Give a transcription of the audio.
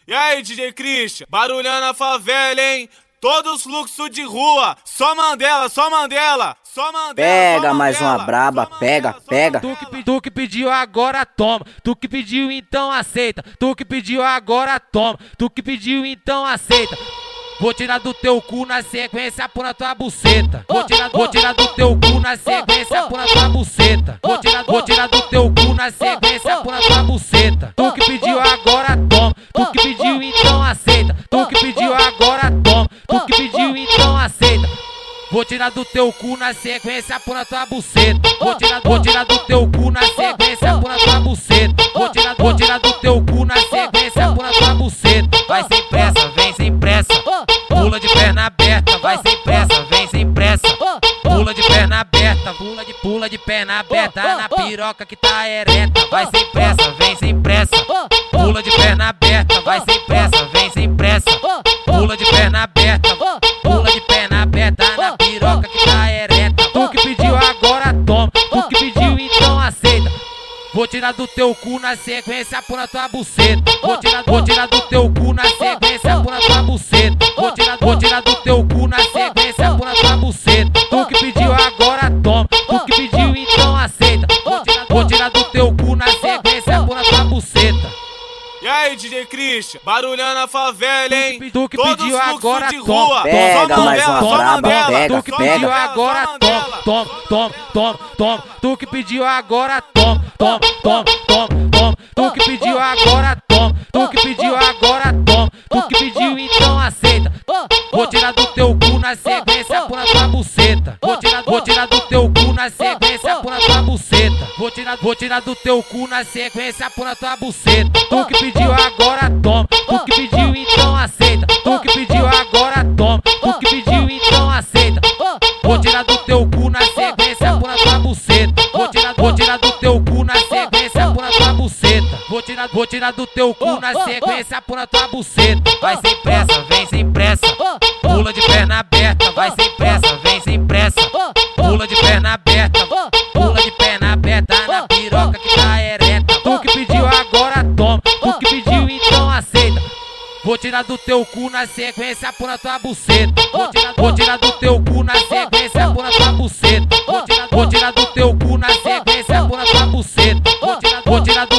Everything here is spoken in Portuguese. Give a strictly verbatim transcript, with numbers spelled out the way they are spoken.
E aí, D J Christian, barulhando a favela, hein? Todos os fluxos de rua, só Mandela, só Mandela, só Mandela. Pega só mais Mandela, uma braba, só pega, Mandela, pega. Tu que, tu que pediu agora toma, tu que pediu então aceita, tu que pediu agora toma, tu que pediu então aceita. Vou tirar do teu cu na sequência por na tua buceta. Vou tirar, vou tirar do teu cu na sequência por na tua buceta. Vou tirar, vou tirar do teu cu na sequência por na tua buceta. Tu que pediu agora toma, tu que pediu então aceita, tu que pediu agora toma, tu que pediu então aceita. Vou tirar do teu cu na sequência por na tua buceta. Vou tirar, vou tirar do teu cu na sequência por na tua buceta. Vou tirar, vou tirar do teu cu na sequência por na tua buceta. Vai sem pressa, vem sem pressa. Pula de perna aberta, vai sem pressa, vem sem pressa. Pula de perna aberta, pula de pula de perna aberta na piroca que tá ereta. Vai sem pressa, vem sem pressa. Pula de perna aberta, vai sem pressa, vem sem pressa. Pula de perna aberta, pula de perna aberta na piroca que tá ereta. Tu que pediu agora toma, tu que pediu então aceita. Vou tirar do teu cu na sequência por na tua buceta. Vou tirar, vou tirar do teu cu na sequência por na tua buceta. Vou tirar, vou tirar do teu cu na sequência por na tua buceta. Tu que pediu agora toma, tu que pediu então aceita. Vou tirar, vou tirar do teu cu na sequência por na tua buceta. E aí, D J Christian, barulhando a favela, hein? Tu que Todos pediu os fluxos agora de toma, rua, pega só mais Mandela, uma só braba, Mandela, pega, Tu que só pediu pega. Mandela, agora só toma, Mandela. toma, toma, toma, toma. Tu que pediu agora toma, toma, toma, toma, toma. Tu que pediu agora toma, tu que pediu agora toma, tu que pediu então aceita. Vou tirar do teu cu na sequência por na tua buceta. Vou tirar, vou tirar do teu cu na sequência por na tua buceta. Vou tirar, vou tirar do teu cu na sequência por na tua buceta. Tu que pediu agora toma, tu que pediu então aceita. Tu que pediu agora toma, tu que pediu então aceita. Vou tirar do teu cu na sequência por na tua buceta. Vou tirar, vou tirar do teu cu na sequência por na tua buceta. Vou tirar, vou tirar do teu cu na sequência por na tua buceta. Vai sem pressa, vem sem pressa. Pula de perna aberta, vai sem pressa, vem sem pressa. Pula de perna aberta, pula de perna aberta na piroca que tá ereta. Tu que pediu agora toma, tu que pediu então aceita. Vou tirar do teu cu na sequência por na tua buceta. Vou tirar, vou tirar do teu cu na sequência por na tua buceta. Vou tirar, vou tirar do teu cu na sequência por na tua buceta. Vou tirar, vou tirar do